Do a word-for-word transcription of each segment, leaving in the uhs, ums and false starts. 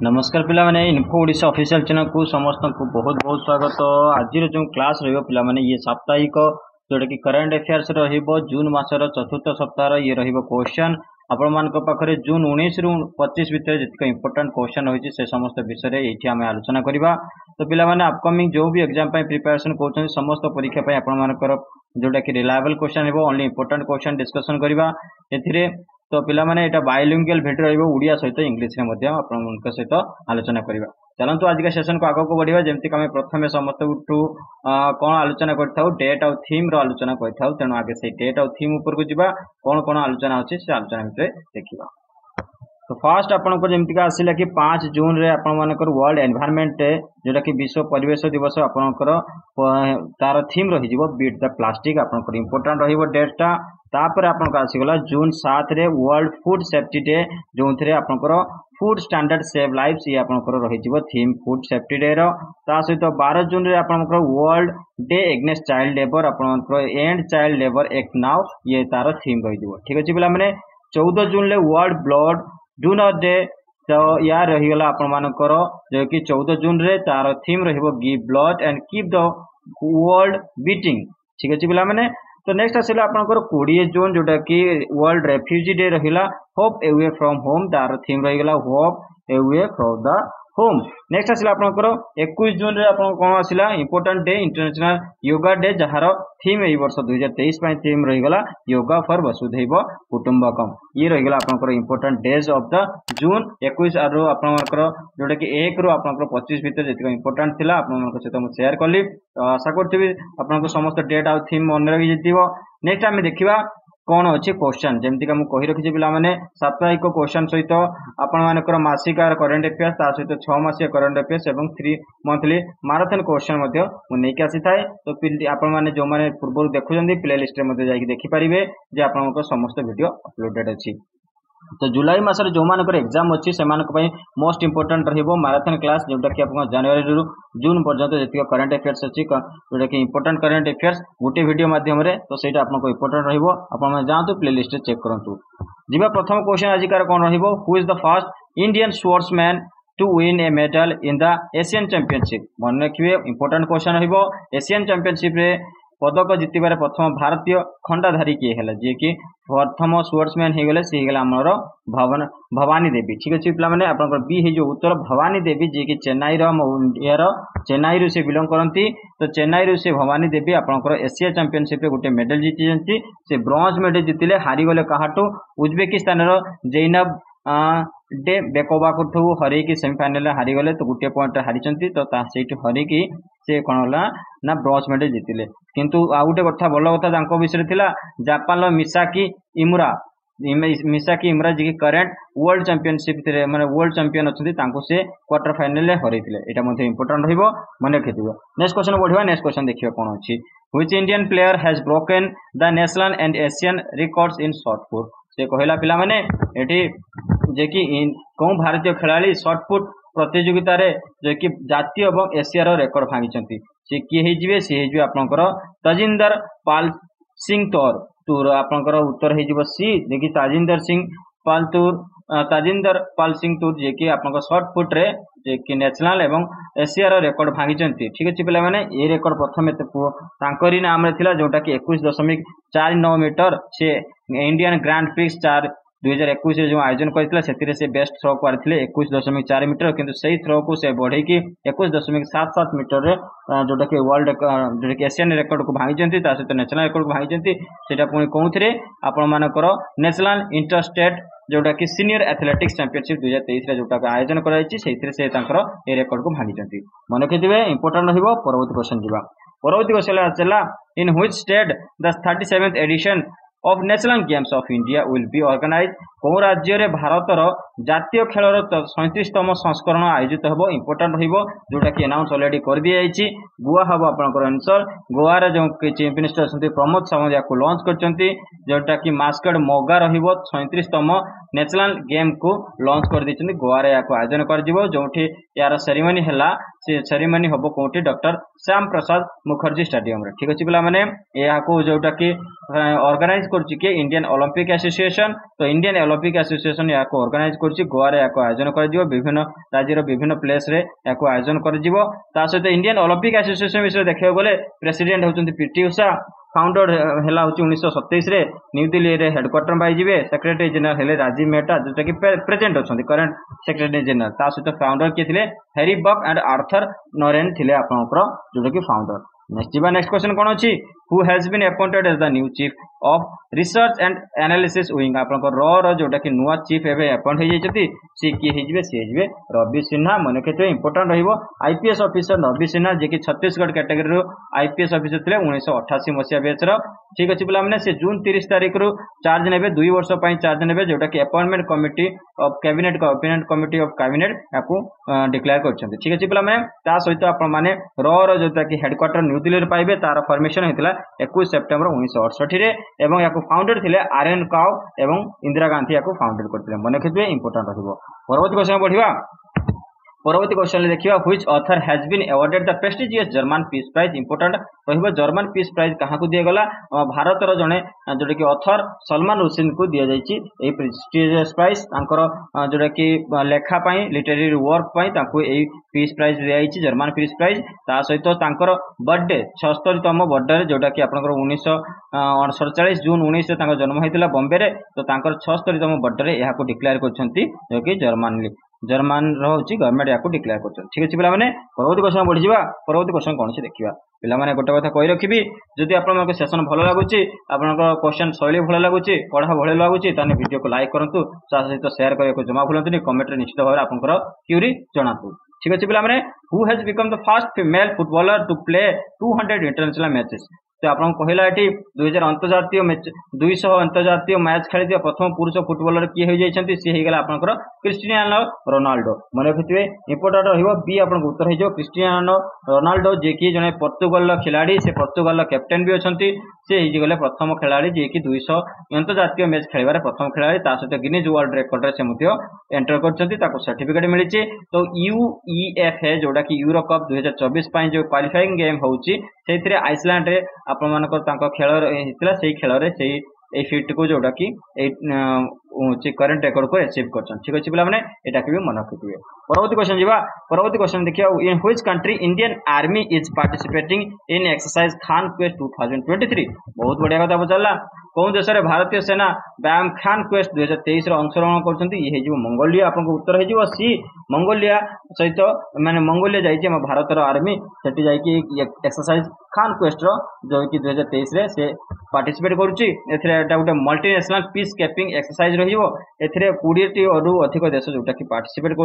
नमस्कार पिला माने इन्फो ओडिशा ऑफिशियल चैनल को समस्त को बहुत बहुत स्वागत। आज जो क्लास रहिबो पिला माने ये साप्ताहिक जोटा कि करंट अफेयर्स रहिबो जून मासर चतुर्थ सप्ताह ये रहिबो क्वेश्चन आपण मानक पाखरे जून उन्नीस रु पच्चीस भितर जतिक इंपोर्टेंट क्वेश्चन होइछि से समस्त विषय रे एठी हम आलोचना करिबा। तो पिला माने अपकमिंग जो भी एग्जाम पय प्रिपरेशन कोचन समस्त परीक्षा पय आपण मानकर जोटा कि रिलायबल क्वेश्चन हेबो ओनली इंपोर्टेंट क्वेश्चन डिस्कशन करिबा एथिरे। तो पिला माने एटा बायलिंगुअल भिडियो रहिबो उड़िया सहित इंग्लिश रे मध्ये आपनक सहित आलोचना करिबा। चलंतु आज का सेशन को आगो को बढ़िबा जेमति कि हम प्रथमे समस्त उठू कोन आलोचना करथाउ डेट और थीम रो आलोचना करथाउ। तेनु आगे से डेट और थीम ऊपर को जिबा कोन कोन आलोचना होछि से आलोचना भितर देखिबा। तो फर्स्ट आपनको जेमति का आसिला कि पाँच जून रे आपण मानकर वर्ल्ड एनवायरनमेंट डे जोटा कि विश्व परिवेश दिवस आपनकर तार थीम रहि जिवो बीट द प्लास्टिक आपनकर इंपोर्टेंट रहिबो डेटटा। तापर आपनकर आसीगला जून सात रे वर्ल्ड फूड सेफ्टी डे जोंथरे आपनकर फूड स्टैंडर्ड सेव लाइव्स ये आपनकर रहि जिवो थीम फूड सेफ्टी डे रो। ता सहित बारह जून रे आपनकर world day against child labour आपनकर end child labour act now ये तार थीम रहि जिवो। ठीक अछि पिला माने चौदह जून ले वर्ल्ड ब्लड डोनर डे तो या रहीगला आपण मानकर जो कि चौदह जून रे तार थीम रहिबो give blood and keep the world beating. ठीक अछि पिला माने। तो नेक्स्ट आसिला आपनकर बीस जून जोटा कि वर्ल्ड रेफ्यूजी डे रहिला होप अवे फ्रॉम होम तार थीम रहिगला hope away from the home. Next आसिला आपनकर इक्कीस जून रे आपन कोन आसिला important day international yoga day जहार थीम एई वर्ष दो हज़ार तेईस पय थीम रहिगला योगा फॉर वसुधैव कुटुंबकम। ये रहिगला आपनकर important days of the June इक्कीस आरो आपनकर जोटा कि एक रो आपनकर पच्चीस भीतर जतिक इंपोर्टेंट थिला आपनकर सहित हम शेयर करली। आशा करथिबी आपनकर समस्त डेट आ थीम मन रहि जतिबो। नेक्स्ट हम देखिबा कौन अच्छे क्वेश्चन जेमती का कही रखी पिला माने साप्ताहिक क्वेश्चन सहित आपण मानकर मासिक करंट अफेयर्स ता सहित छह मासिक करंट अफेयर्स एवं थ्री मंथली मैराथन क्वेश्चन मध्ये मु नेकी आसी थाए। तो आपण माने जो माने पूर्व देखुछंदी प्लेलिस्ट रे मध्ये जाई देखि परिबे जे आपनकर समस्त वीडियो अपलोडेड अछि। तो जुलाई मासरे जो मानकर एग्जाम अछि सेमानक पय मोस्ट इंपोर्टेंट रहिबो मैराथन क्लास जोटा कि आपन जनवरी रु जून पर्यंत जतिक करंट अफेयर्स अछि जोटा कि इंपोर्टेंट करंट अफेयर्स गोटे वीडियो माध्यम रे। तो सेटा आपनको इंपोर्टेंट रहिबो आपण माने जांतु प्लेलिस्ट चेक करंतु। जिबा प्रथम क्वेश्चन आजिकार कोन रहिबो who is the first Indian sportsman to win a medal in the Asian championship. मन रखिबे इंपोर्टेंट क्वेश्चन रहिबो एशियन चैंपियनशिप रे पदक जितबार प्रथम भारतीय खंडाधारी किए है जे कि प्रथम स्पोर्ट्समैन हो गले से गला हमर भवन भवानी देवी। ठीक अछि पिला माने आपन बी हे जो उत्तर भवानी देवी जे कि चेन्नई रो इंडिया रो चेन्नई रो से बिलोंग करंती। तो चेन्नई रो से भवानी देवी आपनकर एशिया चैंपियनशिप रे गोटे मेडल जीति जंती से ब्रोंज मेडल जितिले हारी गले काहाटू उज्बेकिस्तान रो जैनब डे बेकोबा को हरे की सेमीफाइनल हारी गले। तो गोटे पॉइंट हारी चंती तो ता सेठी हरे की से कोन होला ना ब्रोंज मेडल जितिले। किंतु आ गोटे कथा भलो कथा तांको विषय थिला जापान रो मिसाकी इमुरा मिसाकी इमुरा जे कि करंट वर्ल्ड चैंपियनशिप रे माने वर्ल्ड चैंपियन अछंती तांको से क्वार्टर फाइनल रे हरैथिले। एटा मध्ये इंपोर्टेंट रहिबो मने रखिथिबो। नेक्स्ट क्वेश्चन बढ़िबा। नेक्स्ट क्वेश्चन देखियो कोन अछि which Indian player has broken the national and Asian records in shot put. से कहला पिला माने एठी जे कि कोन भारतीय खिलाड़ी शॉर्ट पुट प्रतियोगिता रे जे कि जातीय एवं एशिया रो रिकॉर्ड भांगिचंती से किए हे जिवे से हे जिवे आपनकर तजिंदर पाल सिंह तौर तूर आपनकर उत्तर हे जिवो सी जे कि ताजिंदर सिंह पाल तूर ताजिंदर पाल सिंह तूर जे कि आपनकर शॉर्ट पुट रे जे कि नेशनल एवं एशिया रो रिकॉर्ड भांगिचंती। ठीक अछि पिला माने ए रिकॉर्ड प्रथमे तांकरी नाम रे थिला जोटा कि इक्कीस दशमिक चार नौ मीटर से इंडियन ग्रैंड प्रिक्स चार दो हज़ार इक्कीस जो आयोजन करथिला सेतिरे से बेस्ट थ्रो करथिले इक्कीस दशमिक चार मीटर किंतु सही थ्रो को से बढ़े कि इक्कीस दशमिक सात सात मीटर रे जोटा कि वर्ल्ड जोटा कि एशियन रिकॉर्ड को भांगिचंती ता सहित नेशनल रिकॉर्ड को भांगिचंती। सेटा पुनी कोउथरे आपण मानकर नेशनल इंटरस्टेट जोटा कि सीनियर एथलेटिक्स चैंपियनशिप दो हज़ार तेईस रे जोटा आयोजन कराइछि सेतिरे से तांकर ए रिकॉर्ड को भांगिचंती। मन रखिथिबे इंपोर्टेंट रहिबो। परवर्ती क्वेश्चन जिबा। परवर्ती क्वेश्चन आछला in which state the thirty seventh edition of national games of India will be organize. को राज्य रे भारतर जातीय खेलर सैंतीसतम संस्करण आयोजित हबो इंपोर्टेंट रहिबो जोटा कि अनाउंस ऑलरेडी कर दिया जायछि गोवा हबो आपनकर आंसर। गोवा रे जो चीफ मिनिस्टर असंती प्रमोद सावंत को लॉन्च करचंती जोटा कि मास्कट मोगा रहिबो सैंतीसतम नेशनल गेम को लॉन्च कर दिचंती गोवा रे याको आयोजन कर जिवो जोठी यार सेरेमनी हला सेरेमनी हम कौटी डॉक्टर श्याम प्रसाद मुखर्जी स्टेडियम रे ठीक अच्छे पिला माने या को जोटा कि ऑर्गेनाइज करछि कि इंडियन ओलंपिक एसोसिएशन तो इंडियन ओलंपिक एसोसिएशन या को ऑर्गेनाइज करछि गोवा रे या को आयोजन कर दियो विभिन्न राज्य रो विभिन्न प्लेस रे या को आयोजन कर दियो ता सहित इंडियन ओलंपिक एसोसिएशन विषय देखियो गले प्रेसिडेंट होचंती पीटी उषा फाउंडर है उन्नीस सतैश न्यू दिल्ली रे हेडक्वार्टर पाइबे सेक्रेटरी जनरल हेले राजीव मेहता जोटा कि प्रेजेंट अच्छा करंट सेक्रेटरी जनरल ता सहित फाउंडर किए थे Harry Buck and Arthur Noehren थे आपंकर जोटा कि फाउंडर नेक्स्ट जी नेक्स्ट क्वेश्चन कौन अच्छी who has been appointed as the new chief of research and analysis wing आपंकर र जोटा कि नुआ चीफ एवं अपॉइंट हो जाती सी किए सी हे रवि सिन्हा मन रखिए important IPS officer Ravi Sinha ji की छत्तीसगढ़ कैटेगरी आईपीएस ऑफिसर थे उन्नीस अठाशी मसीहा बैच ठीक अच्छे पे से जून तीस तारीख रू चार्ज ने दुई वर्ष चार्ज ने जोटा कि appointment committee of cabinet appointment committee of cabinet आपको डिक्लेयर कर ठीक अच्छे पे सहित आपने र जोटा कि हेडक्वार्टर न्यू दिल्ली पाइबे तार फॉर्मेशन होता इक्कीस सेप्टेम्बर उन्नीस अड़सठ एवं या फाउंडेड थे आर एन काउ एवं इंदिरा गांधी या फाउंडेड करते मन रखिए इंपोर्टाट रहा परवर्ती क्वेश्चन बढ़िया परवर्ती क्वेश्चन देखिए which author has been awarded the prestigious German peace prize important रहिबो जर्मन पीस प्राइज कहाँ को दिया गला भारत रो जने जोटा कि ऑथर सलमान रुशिन को दिया जायछि ए प्रेस्टिजियस प्राइज तांकर जोटा कि लेखा पई लिटरेरी वर्क पई तांको ए पीस प्राइज दिया जायछि जर्मन पीस प्राइज ता सहित तांकर बर्थडे छिहत्तर तम बर्थडे जोटा कि आपनकर उन्नीस सड़चाश जून उन्नीस रे तांकर जन्म होइतिला बॉम्बे रे तो तांकर छिहत्तर तम बर्थडे रे यहाको डिक्लेयर करछंती जो कि जर्मन जर्मन रोची गवर्नमेंट या डिक्लेयर कर ठीक अच्छे पे परवर्ती क्वेश्चन बढ़ी जा परवर्ती क्वेश्चन कौन से देखा पे गोटे कथा कही रखी जदि आप सेसन भल लगुच आप क्वेश्चन शैली भल लगुच पढ़ा भल लगुच वीडियो को लाइक करूँ सहित सेयार करने को जमा भूलुनि कमेंट निश्चित भाव आपंकर क्यूरी जनातु ठीक अच्छे पे who has become the first female footballer to play two hundred international matches तो आप कहला ये दुई हजार अंतर्जातीय मैच दुई सौ अंतर्जातीय मैच खेली प्रथम पुरुष फुटबॉलर किए हो जाती सी होगा आपंकर क्रिस्टियानो रोनाल्डो मन रखिए इंपोर्टाट रही आप उत्तर हो क्रिस्टियानो रोनाल्डो जी की जड़े पोर्तुगाल खिलाड़ी से पोर्तुगाल कैप्टेन भी अच्छा सी गले प्रथम खिलाड़ी जी की दुई सौ अंतर्जातीय मैच खेल प्रथम खिलाड़ी सहित गिनीज वर्ल्ड रेकर्ड से एंटर कर सर्टिफिकेट मिली तो यूईएफ है जोटा कि यूरो कप दुई हजार चौबीस जो क्वालिफाइंग गेम होची आइसलैंड रे आपण मानकर खेल होता से खेल ए फिट को जोटा कि करेंट रेकर्ड को अचीव कर ठीक अच्छे पे यहाँ भी मन रखिए परवर्ती क्वेश्चन जी परवर्ती क्वेश्चन देखिए in which country Indian army is participating in exercise Khaan quest two thousand twenty three बहुत बढ़िया कथा पचारा कौन देश में भारतीय सेना व्यायाम खान क्वेस्ट दुई हजार तेईस अंशग्रहण कर मंगोलिया आप उत्तर हो सी मंगोलिया सहित माने मंगोलिया जाइए भारत आर्मी से एक्सरसाइज खान क्वेस्ट जो कि दुई हजार तेईस से पार्टिसिपेट करुच्ची गोटे मल्टीनेशनल पीस केपिंग एक्सरसाइज रही कोड़े रु अधिक देश जोटा कि पार्टिसिपेट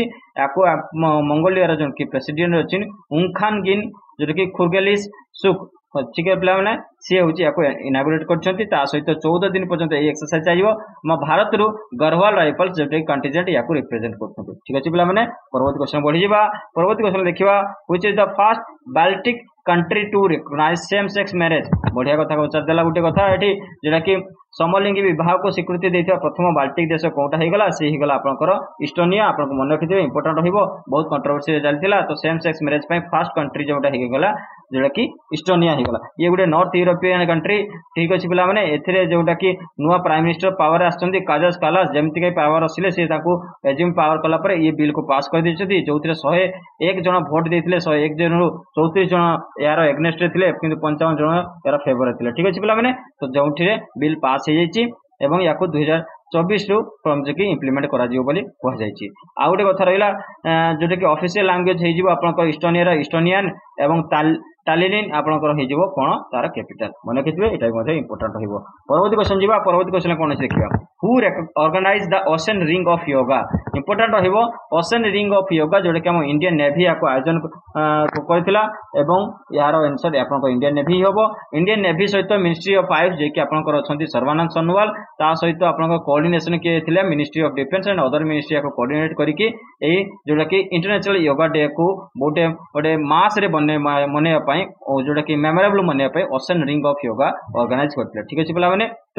कर मंगोलिया जो कि प्रेसिडेंट अच्छी उंगखान गिन जोटा कि खुर्गेलिस सुख ठीक है पे सी हूँ इनागुरेट कर सहित चौदह दिन पर्यंत ये एक्सरसाइज चाहिए म भारत रु गढ़वाल राइफल्स जो कंटीजेंट या रिप्रेजेंट कर ठीक अच्छे पे परवर्ती क्वेश्चन बढ़ी जा परवर्ती क्वेश्चन देखा which is the first Baltic country to recognize same sex marriage बढ़िया कथा पचारदेला गोटे कथा ये जोटा कि समलिंगी विवाह को स्वीकृति देता प्रथम बाल्टिक देश कौटा होगा सी होगा आपंकर इस्टोनिया आप मन रखिए इंपोर्टाट रहा बहुत कंट्रोवर्सी चलती तो same sex marriage first country जोटा होगा जोटा कि इस्टोनिया होगा ये गोटे नॉर्थ यूरोपियन कंट्री ठीक अच्छे पे ए जोटा कि नुआ प्राइम मिनिस्टर पावर आसछन्ती काजस कालास जमती पावर आसिले से एज्यूम पावर कलापर ये बिल को पास कर देते जो शहे एक जन भोट देते शहे एक जन रु चौतीस जन यार एग्नेस्ट थे कि पंचावन जन यार फेवर थे ठीक अच्छे पे तो जो बिल पास हो या दुई हजार चौबीस रु कि इम्प्लीमेंट करा कहुई आउ गोटे कथा रहा जोटा कि ऑफिशियल लैंग्वेज हो इस्टोनिया इस्टोनियन एवं टालिन आपंकर हो कौन तार कैपिटल मन रखिए यहाँ इंपोर्टाट रहा परवर्ती क्वेश्चन जी परवर्ती क्वेश्चन कौन देखिए who organize the ocean ring of yoga important रहा ओशन रिंग ऑफ योगा जोटा कि इंडियन नेवी या आयोजन करथिला एवं यार आंसर आप इंडियन नेवी हम इंडियन नेवी सहित मिनिस्ट्री ऑफ फाइव जे कि आपंकर अच्छा सर्वानंद सोनोवाल ता सहित आप कोऑर्डिनेशन किए थे ministry of defence and other ministry को कोऑर्डिनेट करके जोटा कि इंटरनेशनल योगा डे को गोटे गोटे मास रे मनैया जोटा कि मेमोरेबल मनैया ocean ring of yoga organize करथिले ठीक अच्छे पे तो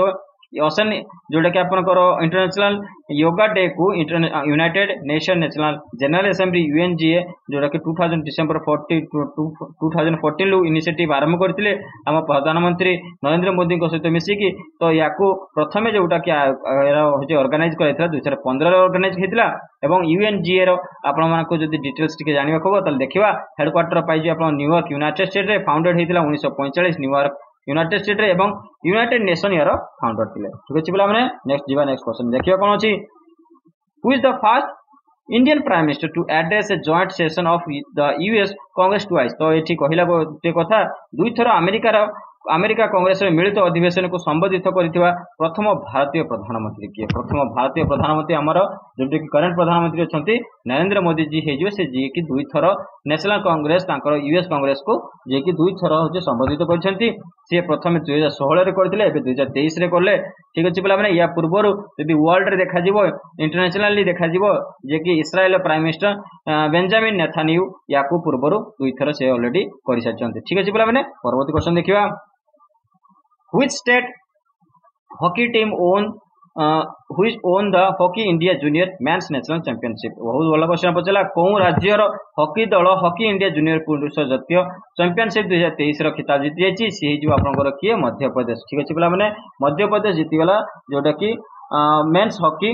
ओशन जोटा कि आपनकर इंटरनेशनल योगा डे को united nation national general assembly UNGA जोटा कि two thousand December forty two thousand fourteen रु इनिशिएटिव आरंभ करते आम प्रधानमंत्री नरेंद्र मोदी सहित मिसिकी तो या प्रथम जोटा कि ऑर्गेनाइज कराइला दुई हजार पंद्रह ऑर्गेनाइज होता एवं यूएनजीए आपण मानक जदि डिटेल्स टिके जानिबा खबर ताले देखिबा हेडक्वार्टर पाइजे आपण न्यूयॉर्क यूनाइटेड स्टेट रे फाउंडेड होता उन्नीस सौ पैंतालीस न्यूयॉर्क यूनाइटेड स्टेट रे एवं यूनाइटेड नेशन यार फाउंडर थिले। ठीक अछि बोला माने नेक्स्ट जीवा नेक्स्ट क्वेश्चन देखिबा कोन अछि who is the first Indian prime minister to address a joint session of the US congress twice तो एठी कहिला गोटे कथा दुई थर अमेरिका रो अमेरिका कांग्रेस मिलित अधिवेशन को संबोधित करथिबा प्रथम भारतीय प्रधानमंत्री किए प्रथम भारतीय प्रधानमंत्री आमर जोटे कि करंट प्रधानमंत्री अछंती नरेंद्र मोदी जी हेजो से जी कि दुई थर नेशनल कांग्रेस तांकर यूएस कांग्रेस को जे कि दुई थर होजे संबोधित करछंती से प्रथम दुई हजार षोहल रे करथिले एबे दुई हजार तेईस रे करले। ठीक अछि बोला माने या पूर्वरु यदि वर्ल्ड रे देखा जिवो इंटरनेशनली देखा जिवो जे कि Israel prime minister Benjamin Netanyahu याकू पूर्वरु दुई थर से ऑलरेडी करि सारछंती। ठीक अछि बोला माने परवर्ती क्वेश्चन देखिबा which state hockey team own uh, which own the hockey india junior men's national championship बहुत भल क्वेश्चन पचला कौ राज्यर हॉकी दल हॉकी इंडिया जूनियर पुरुष जातीय चैंपियनशिप दुई हजार तेईस खिताब जीति जाइए सी जो आपंकर किए मध्य प्रदेश। ठीक अच्छे पे मध्य प्रदेश जीतीगला जोटा कि men's hockey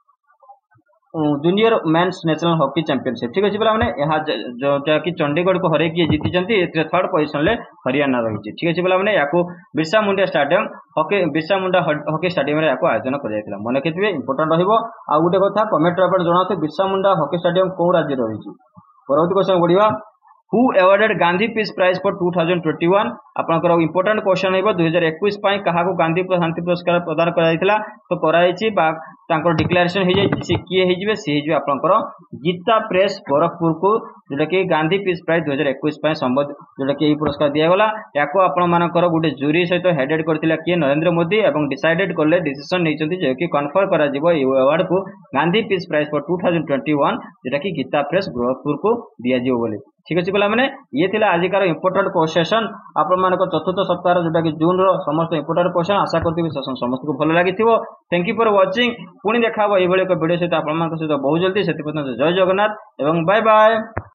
junior men's national hockey championship. ठीक अच्छे पे यहाँ जोटा कि चंडीगढ़ को हर जीति थर्ड पोजिशन में हरियाणा रही। ठीक अच्छे पे या Birsa Munda stadium hockey Birsa Munda hockey stadium आयोजन कर मन रखिए इंपोर्टाट रहा। आउ गोटे कथा कमेंट आप जनाते बिरसा मुंडा हॉकी स्टाडियम कौ राज्य रही। परवर्ती क्वेश्चन बढ़िया who awarded Gandhi peace prize for two thousand twenty one आपनकर इंपोर्टेंट क्वेश्चन है दुई हजार इक्कीस क्या गांधी शांति पुरस्कार प्रदान करा तो कराई तांकर डिक्लेरेशन हो जाए सी किए हो सी हो आपनकर गीता प्रेस गोरखपुर को जोटा कि गांधी पीस प्राइज दुई हजार इक्कीस संबोध जोटा कि पुरस्कार दिगला या आपंकर गोटे जूरी सहित हेडेड करथिला किए नरेंद्र मोदी और डिसाइडेड कले डिसीजन नहीं जो कि कन्फर्म करा जिवो ए अवार्ड को Gandhi peace prize for two thousand twenty one जोटा कि गीता प्रेस गोरखपुर को दिया जिवो बोली। ठीक अच्छे पे मैंने ये थिला आजिकार इंपोर्टेंट क्वेश्चन आपण मानक चतुर्थ सप्ताह जोटा कि जून रो समस्त इंपोर्टेंट क्वेश्चन आशा करती सेशन समस्त को भल लगी थैंक यू फॉर वाचिंग पुणी देखा ये वीडियो सहित आपण सहित बहुत जल्दी से जय जगन्नाथ एवं बाय बाय।